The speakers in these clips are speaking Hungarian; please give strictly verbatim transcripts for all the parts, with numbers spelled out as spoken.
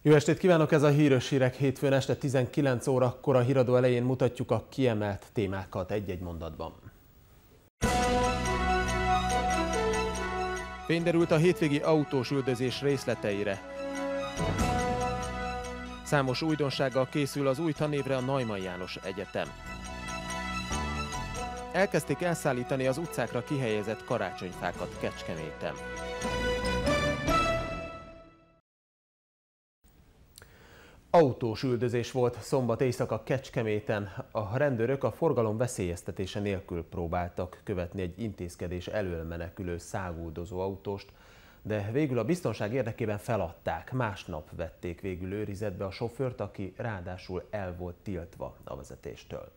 Jó estét kívánok, ez a Híres Hírek hétfőn este tizenkilenc órakor. A híradó elején mutatjuk a kiemelt témákat egy-egy mondatban. Fény derült a hétvégi autós üldözés részleteire. Számos újdonsággal készül az új tanévre a Neumann János Egyetem. Elkezdték elszállítani az utcákra kihelyezett karácsonyfákat Kecskeméten. Autós üldözés volt szombat éjszaka Kecskeméten. A rendőrök a forgalom veszélyeztetése nélkül próbáltak követni egy intézkedés elől menekülő száguldozó autóst, de végül a biztonság érdekében feladták. Másnap vették végül őrizetbe a sofőrt, aki ráadásul el volt tiltva a vezetéstől.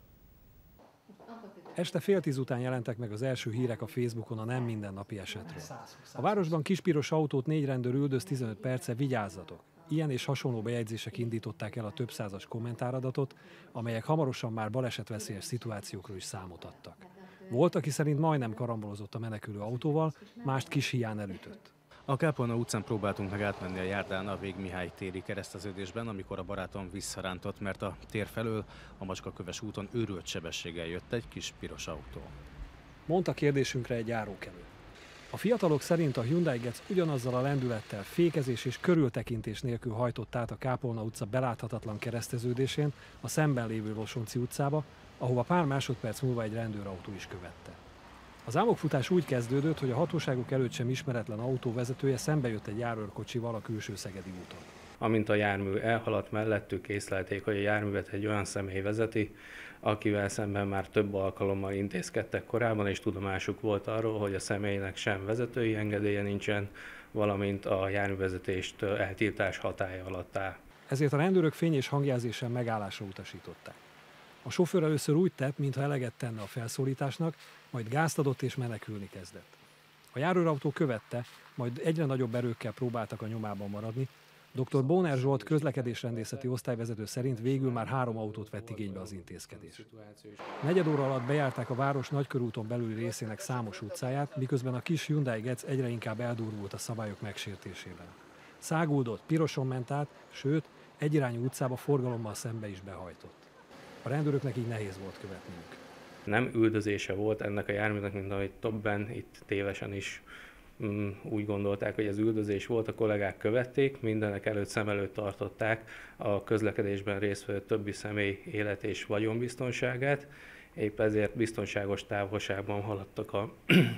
Este fél tíz után jelentek meg az első hírek a Facebookon a nem mindennapi esetről. A városban kispiros autót négy rendőr üldöz tizenöt perce, vigyázzatok! Ilyen és hasonló bejegyzések indították el a több százas kommentáradatot, amelyek hamarosan már balesetveszélyes szituációkról is számot adtak. Volt, aki szerint majdnem karambolozott a menekülő autóval, mást kis híján elütött. A Kápolna utcán próbáltunk meg átmenni a járdán a Vég Mihály téri kereszteződésben, amikor a barátom visszarántott, mert a tér felől a Macskaköves úton őrült sebességgel jött egy kis piros autó. Mondta kérdésünkre egy járókelő. A fiatalok szerint a Hyundai Getz ugyanazzal a lendülettel, fékezés és körültekintés nélkül hajtott át a Kápolna utca beláthatatlan kereszteződésén a szemben lévő Losonczy utcába, ahova pár másodperc múlva egy rendőrautó is követte. Az álmokfutás úgy kezdődött, hogy a hatóságok előtt sem ismeretlen autó vezetője szembejött egy járőrkocsival a külső szegedi úton. Amint a jármű elhaladt mellettük, észlelték, hogy a járművet egy olyan személy vezeti, akivel szemben már több alkalommal intézkedtek korábban, és tudomásuk volt arról, hogy a személynek sem vezetői engedélye nincsen, valamint a járművezetést eltiltás hatálya alatt áll. Ezért a rendőrök fény- és hangjelzésen megállásra utasították. A sofőr először úgy tett, mintha eleget tenne a felszólításnak, majd gázt adott és menekülni kezdett. A járőrautó követte, majd egyre nagyobb erőkkel próbáltak a nyomában maradni. doktor Bóner Zsolt közlekedésrendészeti osztályvezető szerint végül már három autót vett igénybe az intézkedés. Negyed óra alatt bejárták a város nagykörúton belüli részének számos utcáját, miközben a kis Hyundai Getz egyre inkább eldurvult a szabályok megsértésében. Száguldott, piroson ment át, sőt, egyirányú utcába forgalommal szembe is behajtott. A rendőröknek így nehéz volt követniük. Nem üldözése volt ennek a járműnek, mint ahogy többen itt tévesen is mm, úgy gondolták, hogy ez üldözés volt, a kollégák követték, mindenek előtt szem előtt tartották a közlekedésben résztvevő többi személy élet és vagyonbiztonságát, épp ezért biztonságos távolságban haladtak a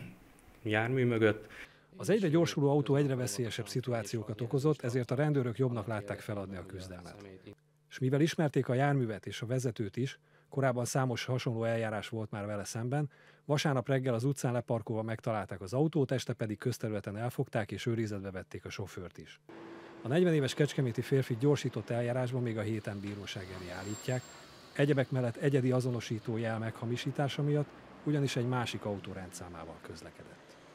jármű mögött. Az egyre gyorsuló autó egyre veszélyesebb szituációkat okozott, ezért a rendőrök jobbnak látták feladni a küzdelmet. És mivel ismerték a járművet és a vezetőt is, korábban számos hasonló eljárás volt már vele szemben, vasárnap reggel az utcán leparkolva megtalálták az autót, este pedig közterületen elfogták és őrizetbe vették a sofőrt is. A negyven éves kecskeméti férfit gyorsított eljárásban még a héten bíróság elé állítják, egyebek mellett egyedi azonosító jel meghamisítása miatt, ugyanis egy másik autó rendszámával közlekedett.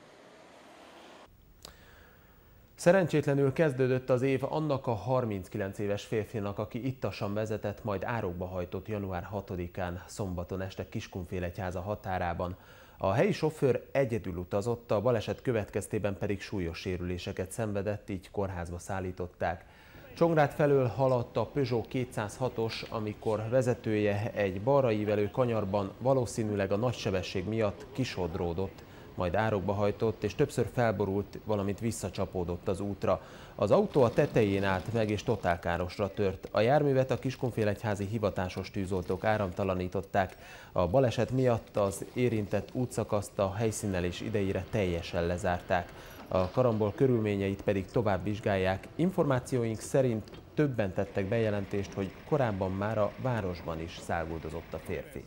Szerencsétlenül kezdődött az év annak a harminckilenc éves férfinak, aki ittasan vezetett, majd árokba hajtott január hatodikán szombaton este Kiskunfélegyháza határában. A helyi sofőr egyedül utazott, a baleset következtében pedig súlyos sérüléseket szenvedett, így kórházba szállították. Csongrád felől haladt a Peugeot kétszázhatos, amikor vezetője egy balra ívelő kanyarban valószínűleg a nagy sebesség miatt kisodródott, majd árokba hajtott, és többször felborult, valamint visszacsapódott az útra. Az autó a tetején állt meg, és totálkárosra tört. A járművet a Kiskunfélegyházi hivatásos tűzoltók áramtalanították. A baleset miatt az érintett útszakaszt a helyszínelés idejére teljesen lezárták. A karambol körülményeit pedig tovább vizsgálják. Információink szerint többen tettek bejelentést, hogy korábban már a városban is száguldozott a férfi.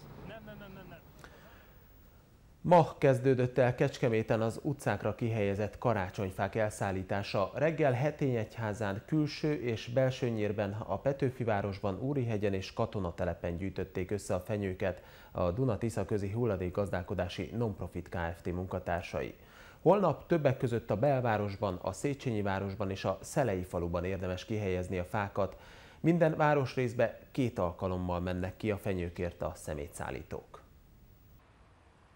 Ma kezdődött el Kecskeméten az utcákra kihelyezett karácsonyfák elszállítása. Reggel Hetényegyházán, Külső és Belsőnyérben, a Petőfivárosban, Úrihegyen és Katonatelepen gyűjtötték össze a fenyőket a Duna-Tisza Közi Hulladékgazdálkodási Non-Profit Kft. Munkatársai. Holnap többek között a Belvárosban, a Széchenyi városban és a Szelei faluban érdemes kihelyezni a fákat. Minden városrészbe két alkalommal mennek ki a fenyőkért a szemétszállítók.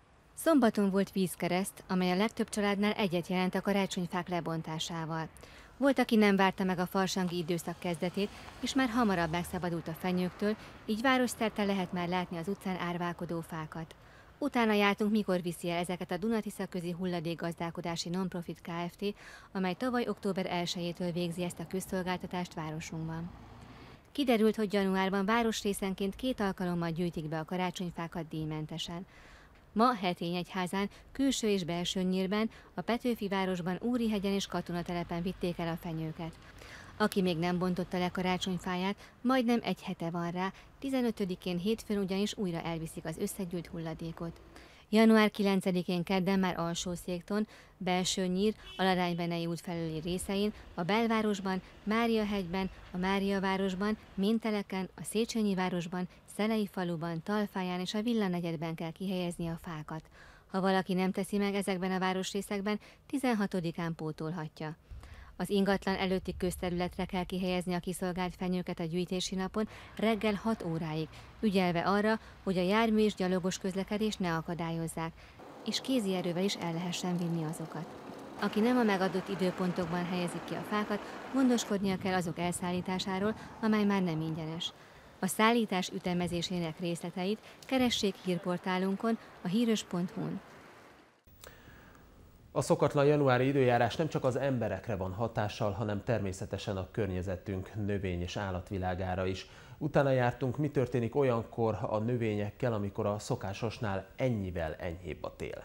Szombaton volt vízkereszt, amely a legtöbb családnál egyet jelent a karácsonyfák lebontásával. Volt, aki nem várta meg a farsangi időszak kezdetét, és már hamarabb megszabadult a fenyőktől, így városszerte lehet már látni az utcán árválkodó fákat. Utána jártunk, mikor viszi el ezeket a Duna-Tisza közi hulladékgazdálkodási non-profit Kft., amely tavaly október elsejétől végzi ezt a közszolgáltatást városunkban. Kiderült, hogy januárban városrészenként két alkalommal gyűjtik be a karácsonyfákat díjmentesen. Ma Hetényegyházán, külső és belső Nyírben, a Petőfi városban, Úrihegyen és Katonatelepen vitték el a fenyőket. Aki még nem bontotta le karácsonyfáját, majdnem egy hete van rá, tizenötödikén hétfőn ugyanis újra elviszik az összegyűjt hulladékot. január kilencedikén kedden már Alsószékton, Belső Nyír, Aladánybenei út felüli részein, a Belvárosban, Máriahegyben, a Máriavárosban, Minteleken, a Széchenyi városban, Szelei faluban, Talfáján és a Villanegyedben kell kihelyezni a fákat. Ha valaki nem teszi meg ezekben a városrészekben, tizenhatodikán pótolhatja. Az ingatlan előtti közterületre kell kihelyezni a kiszolgált fenyőket a gyűjtési napon reggel hat óráig, ügyelve arra, hogy a jármű és gyalogos közlekedés ne akadályozzák, és kézi erővel is el lehessen vinni azokat. Aki nem a megadott időpontokban helyezik ki a fákat, gondoskodnia kell azok elszállításáról, amely már nem ingyenes. A szállítás ütemezésének részleteit keressék hírportálunkon, a híros pont hu-n. A szokatlan januári időjárás nem csak az emberekre van hatással, hanem természetesen a környezetünk növény- és állatvilágára is. Utána jártunk, mi történik olyankor a növényekkel, amikor a szokásosnál ennyivel enyhébb a tél.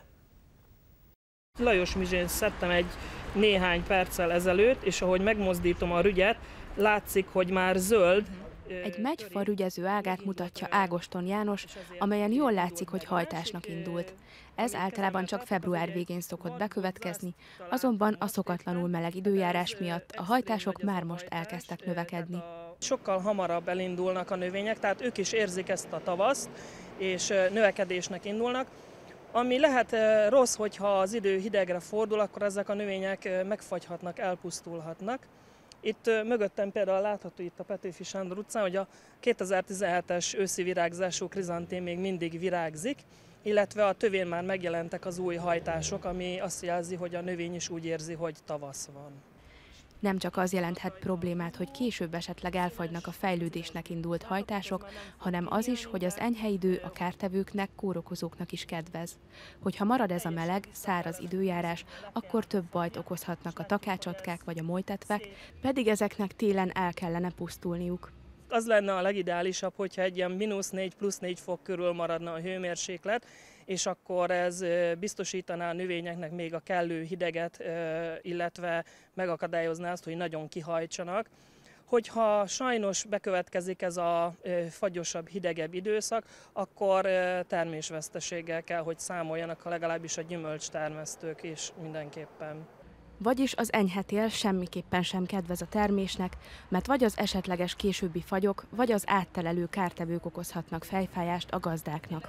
Lajos mizsén szedtem egy néhány perccel ezelőtt, és ahogy megmozdítom a rügyet, látszik, hogy már zöld. Egy megyfa rügyező ágát mutatja Ágoston János, amelyen jól látszik, hogy hajtásnak indult. Ez általában csak február végén szokott bekövetkezni, azonban a szokatlanul meleg időjárás miatt a hajtások már most elkezdtek növekedni. Sokkal hamarabb elindulnak a növények, tehát ők is érzik ezt a tavaszt, és növekedésnek indulnak. Ami lehet rossz, hogyha az idő hidegre fordul, akkor ezek a növények megfagyhatnak, elpusztulhatnak. Itt mögöttem például látható itt a Petőfi Sándor utcán, hogy a kétezer-tizenhetes őszi virágzású krizantém még mindig virágzik, illetve a tövén már megjelentek az új hajtások, ami azt jelzi, hogy a növény is úgy érzi, hogy tavasz van. Nem csak az jelenthet problémát, hogy később esetleg elfagynak a fejlődésnek indult hajtások, hanem az is, hogy az enyhe idő a kártevőknek, kórokozóknak is kedvez. Hogyha marad ez a meleg, száraz időjárás, akkor több bajt okozhatnak a takácsotkák vagy a molytetvek, pedig ezeknek télen el kellene pusztulniuk. Az lenne a legideálisabb, hogyha egy ilyen mínusz négy plusz négy fok körül maradna a hőmérséklet, és akkor ez biztosítaná a növényeknek még a kellő hideget, illetve megakadályozná azt, hogy nagyon kihajtsanak. Hogyha sajnos bekövetkezik ez a fagyosabb, hidegebb időszak, akkor termésveszteséggel kell, hogy számoljanak, ha legalábbis a gyümölcstermesztők is mindenképpen. Vagyis az enyhe tél semmiképpen sem kedvez a termésnek, mert vagy az esetleges későbbi fagyok, vagy az áttelelő kártevők okozhatnak fejfájást a gazdáknak.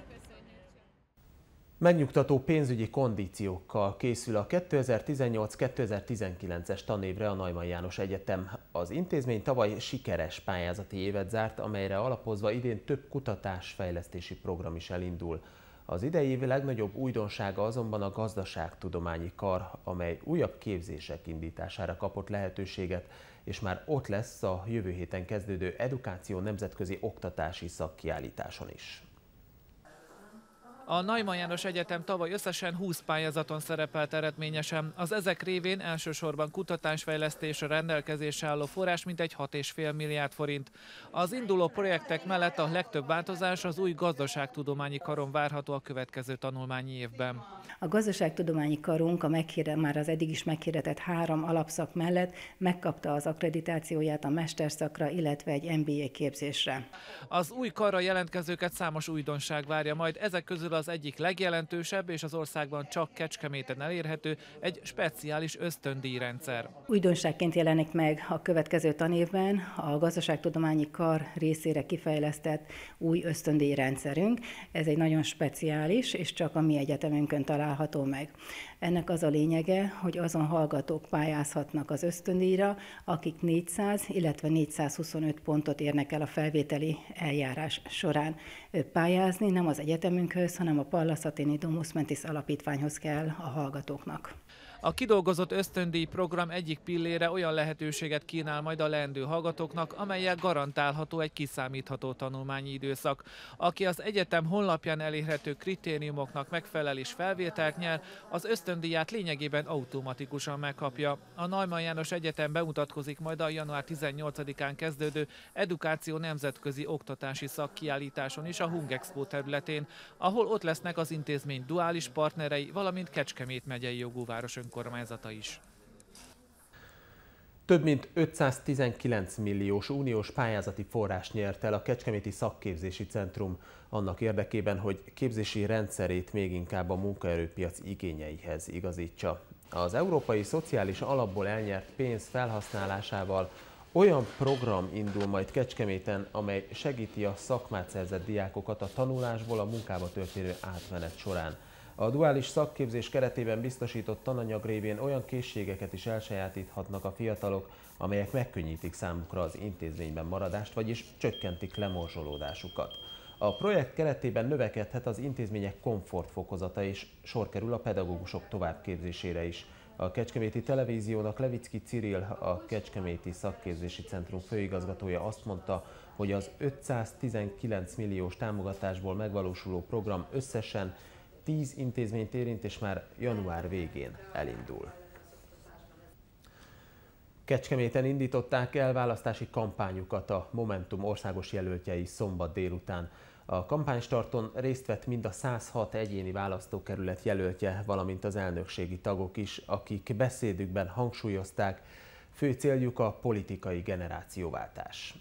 Megnyugtató pénzügyi kondíciókkal készül a kétezer-tizennyolc kétezer-tizenkilences tanévre a Neumann János Egyetem. Az intézmény tavaly sikeres pályázati évet zárt, amelyre alapozva idén több kutatás-fejlesztési program is elindul. Az idei év legnagyobb újdonsága azonban a gazdaságtudományi kar, amely újabb képzések indítására kapott lehetőséget, és már ott lesz a jövő héten kezdődő Edukáció nemzetközi oktatási szakkiállításon is. A Neumann János Egyetem tavaly összesen húsz pályázaton szerepelt eredményesen. Az ezek révén elsősorban kutatásfejlesztésre rendelkezésre álló forrás mintegy hat egész öt milliárd forint. Az induló projektek mellett a legtöbb változás az új gazdaságtudományi karon várható a következő tanulmányi évben. A gazdaságtudományi karunk a meghirdet, már az eddig is meghirdetett három alapszak mellett megkapta az akkreditációját a mesterszakra, illetve egy em bé á képzésre. Az új karra jelentkezőket számos újdonság várja majd, ezek közül az egyik legjelentősebb és az országban csak Kecskeméten elérhető egy speciális ösztöndíjrendszer. Újdonságként jelenik meg a következő tanévben a gazdaságtudományi kar részére kifejlesztett új ösztöndíjrendszerünk. Ez egy nagyon speciális, és csak a mi egyetemünkön található meg. Ennek az a lényege, hogy azon hallgatók pályázhatnak az ösztöndíjra, akik négyszáz, illetve négyszázhuszonöt pontot érnek el a felvételi eljárás során. Pályázni nem az egyetemünkhöz, hanem a Pallas Athéni Domus Mentis alapítványhoz kell a hallgatóknak. A kidolgozott ösztöndíj program egyik pillére olyan lehetőséget kínál majd a leendő hallgatóknak, amellyel garantálható egy kiszámítható tanulmányi időszak. Aki az egyetem honlapján elérhető kritériumoknak megfelel és felvételt nyer, az ösztöndíját lényegében automatikusan megkapja. A Neumann János Egyetem bemutatkozik majd a január tizennyolcadikán kezdődő Edukáció nemzetközi oktatási szakkiállításon is a Hungexpo területén, ahol ott lesznek az intézmény duális partnerei, valamint Kecskemét megyei jogú város önkormányzata is. Több mint ötszáztizenkilenc milliós uniós pályázati forrást nyert el a Kecskeméti Szakképzési Centrum annak érdekében, hogy képzési rendszerét még inkább a munkaerőpiac igényeihez igazítsa. Az Európai Szociális Alapból elnyert pénz felhasználásával olyan program indul majd Kecskeméten, amely segíti a szakmát szerzett diákokat a tanulásból a munkába történő átmenet során. A duális szakképzés keretében biztosított tananyag révén olyan készségeket is elsajátíthatnak a fiatalok, amelyek megkönnyítik számukra az intézményben maradást, vagyis csökkentik lemorzsolódásukat. A projekt keretében növekedhet az intézmények komfortfokozata és sor kerül a pedagógusok továbbképzésére is. A Kecskeméti Televíziónak Levicki Ciril, a Kecskeméti Szakképzési Centrum főigazgatója azt mondta, hogy az ötszáztizenkilenc milliós támogatásból megvalósuló program összesen tíz intézményt érint, és már január végén elindul. Kecskeméten indították el választási kampányukat a Momentum országos jelöltjei szombat délután. A kampánystarton részt vett mind a száz hat egyéni választókerület jelöltje, valamint az elnökségi tagok is, akik beszédükben hangsúlyozták, fő céljuk a politikai generációváltás.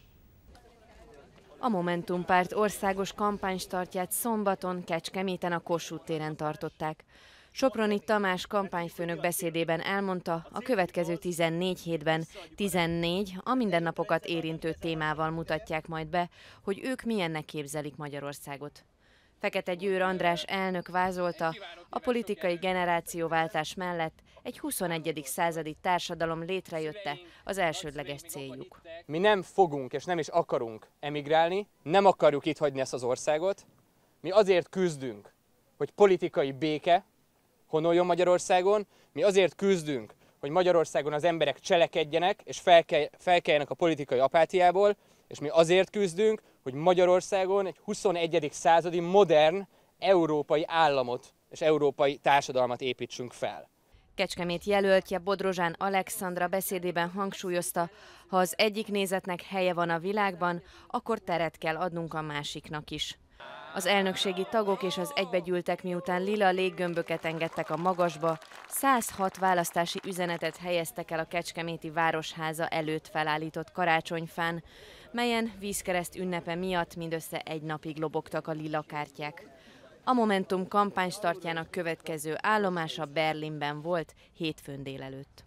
A Momentum párt országos kampánystartját szombaton Kecskeméten a Kossuth téren tartották. Soproni Tamás kampányfőnök beszédében elmondta, a következő tizennégy hétben tizennégy a mindennapokat érintő témával mutatják majd be, hogy ők milyennek képzelik Magyarországot. Fekete Győr András elnök vázolta, a politikai generációváltás mellett egy huszonegyedik századi társadalom létrejötte az elsődleges céljuk. Mi nem fogunk és nem is akarunk emigrálni, nem akarjuk itt hagyni ezt az országot. Mi azért küzdünk, hogy politikai béke honoljon Magyarországon, mi azért küzdünk, hogy Magyarországon az emberek cselekedjenek és felkel, felkeljenek a politikai apátiából, és mi azért küzdünk, hogy Magyarországon egy huszonegyedik századi modern európai államot és európai társadalmat építsünk fel. Kecskemét jelöltje Bodrozsán Alexandra beszédében hangsúlyozta, ha az egyik nézetnek helye van a világban, akkor teret kell adnunk a másiknak is. Az elnökségi tagok és az egybegyűltek miután lila léggömböket engedtek a magasba, száz hat választási üzenetet helyeztek el a Kecskeméti Városháza előtt felállított karácsonyfán, melyen vízkereszt ünnepe miatt mindössze egy napig lobogtak a lila kártyák. A Momentum kampánystartjának következő állomása Berlinben volt hétfőn délelőtt.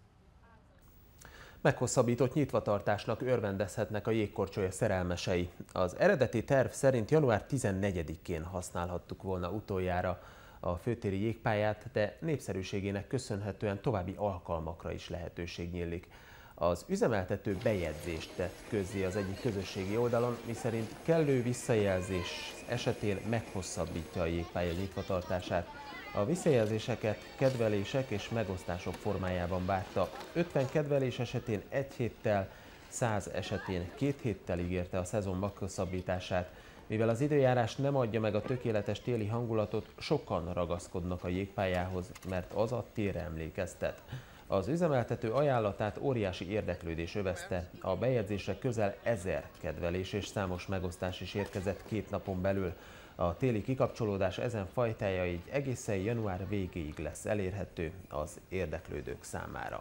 Meghosszabbított nyitvatartásnak örvendezhetnek a jégkorcsolya szerelmesei. Az eredeti terv szerint január tizennegyedikén használhattuk volna utoljára a főtéri jégpályát, de népszerűségének köszönhetően további alkalmakra is lehetőség nyílik. Az üzemeltető bejegyzést tett közzé az egyik közösségi oldalon, miszerint kellő visszajelzés esetén meghosszabbítja a jégpálya nyitvatartását. A visszajelzéseket kedvelések és megosztások formájában várta. ötven kedvelés esetén egy héttel, száz esetén két héttel ígérte a szezon meghosszabbítását. Mivel az időjárás nem adja meg a tökéletes téli hangulatot, sokan ragaszkodnak a jégpályához, mert az a térre emlékeztet. Az üzemeltető ajánlatát óriási érdeklődés övezte. A bejegyzésre közel ezer kedvelés és számos megosztás is érkezett két napon belül. A téli kikapcsolódás ezen fajtája így egészen január végéig lesz elérhető az érdeklődők számára.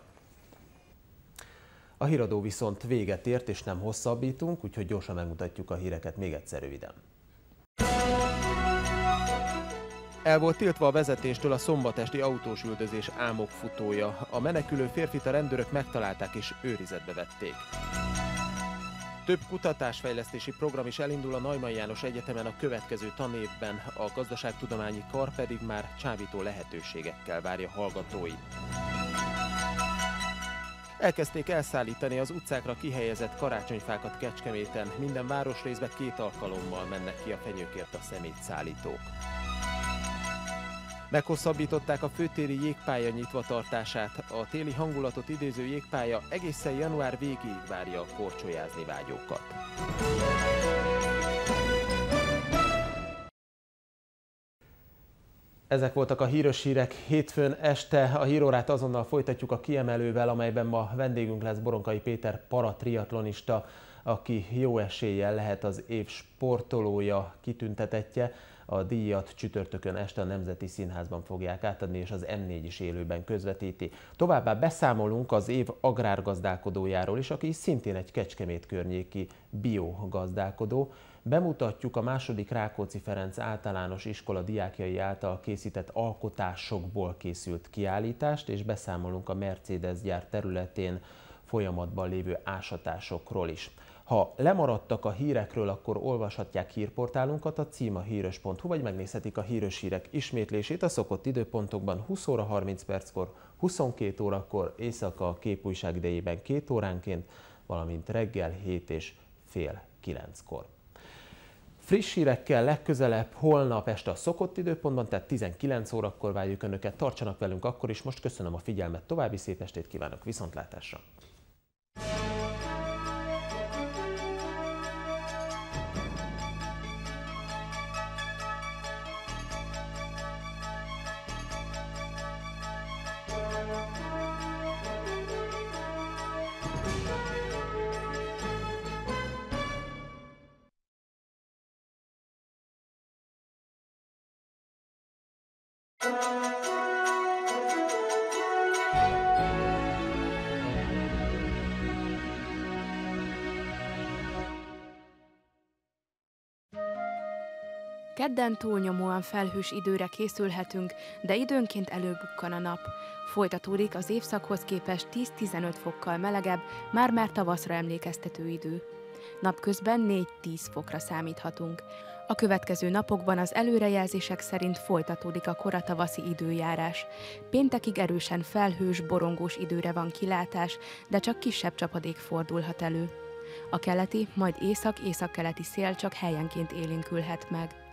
A híradó viszont véget ért, és nem hosszabbítunk, úgyhogy gyorsan megmutatjuk a híreket még egyszer röviden. El volt tiltva a vezetéstől a szombatesti autós üldözés álmokfutója. A menekülő férfit a rendőrök megtalálták és őrizetbe vették. Több kutatásfejlesztési program is elindul a Neumann János Egyetemen a következő tanévben, a gazdaságtudományi kar pedig már csábító lehetőségekkel várja hallgatóit. Elkezdték elszállítani az utcákra kihelyezett karácsonyfákat Kecskeméten. Minden városrészbe két alkalommal mennek ki a fenyőkért a szemétszállítók. Meghosszabbították a főtéri jégpálya nyitvatartását. A téli hangulatot idéző jégpálya egészen január végéig várja a korcsolyázni vágyókat. Ezek voltak a híres hírek hétfőn este. A hírórát azonnal folytatjuk a kiemelővel, amelyben ma vendégünk lesz Boronkai Péter paratriatlonista, aki jó eséllyel lehet az év sportolója kitüntetettje. A díjat csütörtökön este a Nemzeti Színházban fogják átadni, és az M négy is élőben közvetíti. Továbbá beszámolunk az év agrárgazdálkodójáról is, aki szintén egy Kecskemét környéki biogazdálkodó. Bemutatjuk a második Rákóczi Ferenc általános iskola diákjai által készített alkotásokból készült kiállítást, és beszámolunk a Mercedes gyár területén folyamatban lévő ásatásokról is. Ha lemaradtak a hírekről, akkor olvashatják hírportálunkat, a cím a híres pont hu, vagy megnézhetik a híres hírek ismétlését a szokott időpontokban húsz óra harminc perckor, huszonkét órakor, éjszaka a képújság idejében két óránként, valamint reggel hét és fél kilenckor. Friss hírekkel legközelebb holnap este a szokott időpontban, tehát tizenkilenc órakor várjuk Önöket. Tartsanak velünk akkor is. Most köszönöm a figyelmet, további szép estét kívánok, viszontlátásra! Kedden túlnyomóan felhős időre készülhetünk, de időnként előbukkan a nap. Folytatódik az évszakhoz képest tíz-tizenöt fokkal melegebb, már-már tavaszra emlékeztető idő. Napközben négy-tíz fokra számíthatunk. A következő napokban az előrejelzések szerint folytatódik a koratavaszi időjárás. Péntekig erősen felhős, borongós időre van kilátás, de csak kisebb csapadék fordulhat elő. A keleti, majd észak-északkeleti szél csak helyenként élénkülhet meg.